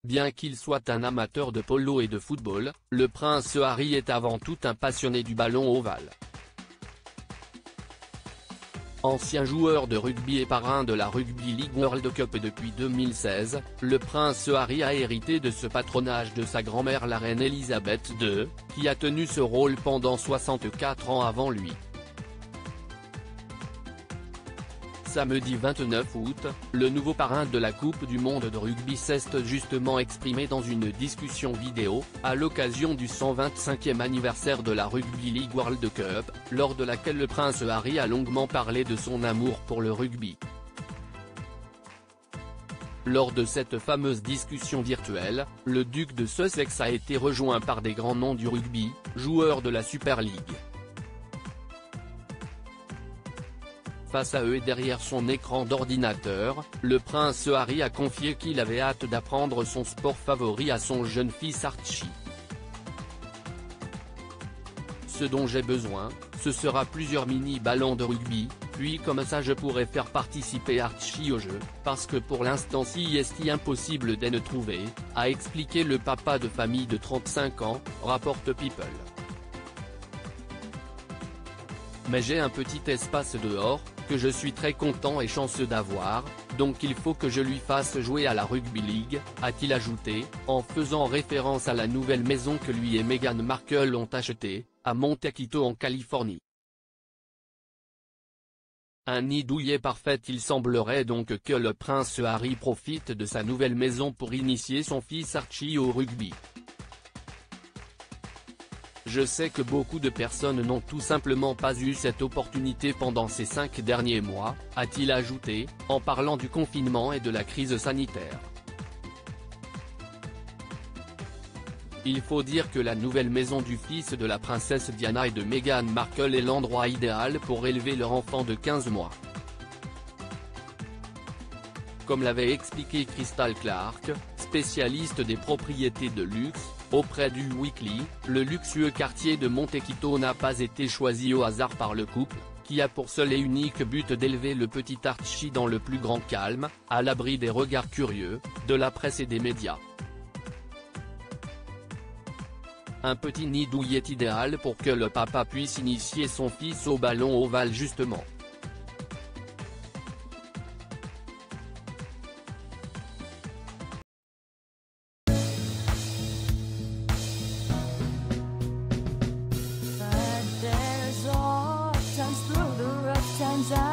Bien qu'il soit un amateur de polo et de football, le prince Harry est avant tout un passionné du ballon ovale. Ancien joueur de rugby et parrain de la Rugby League World Cup depuis 2016, le prince Harry a hérité de ce patronage de sa grand-mère la reine Elisabeth II, qui a tenu ce rôle pendant 64 ans avant lui. Samedi 29 août, le nouveau parrain de la Coupe du monde de rugby s'est justement exprimé dans une discussion vidéo, à l'occasion du 125e anniversaire de la Rugby League World Cup, lors de laquelle le prince Harry a longuement parlé de son amour pour le rugby. Lors de cette fameuse discussion virtuelle, le duc de Sussex a été rejoint par des grands noms du rugby, joueurs de la Super League. Face à eux et derrière son écran d'ordinateur, le prince Harry a confié qu'il avait hâte d'apprendre son sport favori à son jeune fils Archie. Ce dont j'ai besoin, ce sera plusieurs mini-ballons de rugby, puis comme ça je pourrai faire participer Archie au jeu, parce que pour l'instant c'est impossible de ne trouver, a expliqué le papa de famille de 35 ans, rapporte People. Mais j'ai un petit espace dehors, que je suis très content et chanceux d'avoir, donc il faut que je lui fasse jouer à la Rugby League, a-t-il ajouté, en faisant référence à la nouvelle maison que lui et Meghan Markle ont achetée, à Montecito en Californie. Un nid douillet parfait. Il semblerait donc que le prince Harry profite de sa nouvelle maison pour initier son fils Archie au rugby. Je sais que beaucoup de personnes n'ont tout simplement pas eu cette opportunité pendant ces 5 derniers mois, a-t-il ajouté, en parlant du confinement et de la crise sanitaire. Il faut dire que la nouvelle maison du fils de la princesse Diana et de Meghan Markle est l'endroit idéal pour élever leur enfant de 15 mois. Comme l'avait expliqué Crystal Clark, spécialiste des propriétés de luxe, auprès du Weekly, le luxueux quartier de Montecito n'a pas été choisi au hasard par le couple, qui a pour seul et unique but d'élever le petit Archie dans le plus grand calme, à l'abri des regards curieux, de la presse et des médias. Un petit nid douillet idéal pour que le papa puisse initier son fils au ballon ovale justement. Through the rough times